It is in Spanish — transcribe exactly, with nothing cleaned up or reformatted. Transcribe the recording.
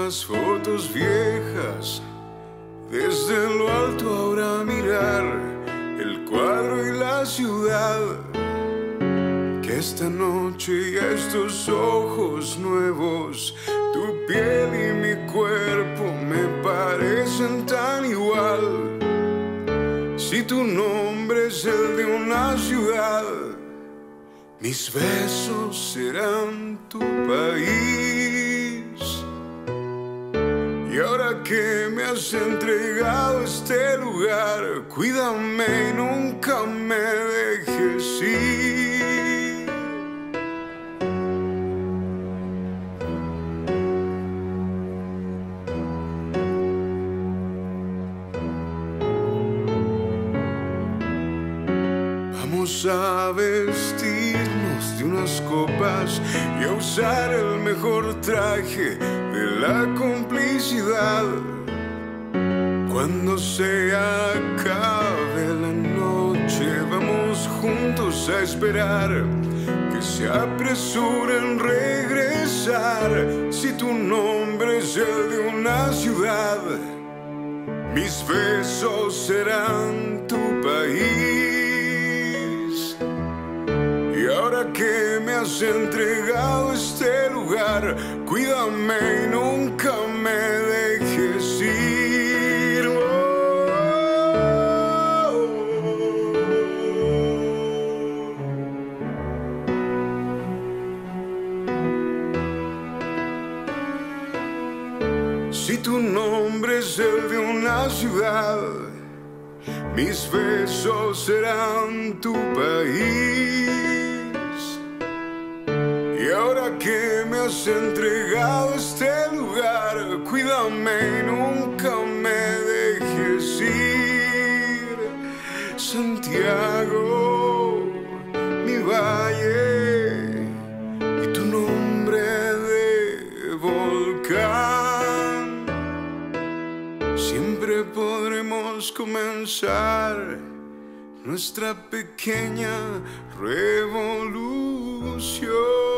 las fotos viejas, desde lo alto ahora mirar el cuadro y la ciudad. Que esta noche y estos ojos nuevos, tu piel y mi cuerpo me parecen tan igual. Si tu nombre es el de una ciudad, mis besos serán tu país. Y ahora que me has entregado este lugar, cuídame y nunca me dejes ir. Vamos a vestirnos de unas copas y a usar el mejor traje de la complicidad. Cuando se acabe la noche, vamos juntos a esperar que se apresuren regresar. Si tu nombre es el de una ciudad, mis besos serán tu país. Y ahora que me has entregado este lugar, cuídame y nunca me dejes ir. Oh. Si tu nombre es el de una ciudad, mis besos serán tu país. Y ahora que me has entregado este lugar, cuídame y nunca me dejes ir. Santiago, mi valle y tu nombre de volcán. Siempre podremos comenzar nuestra pequeña revolución.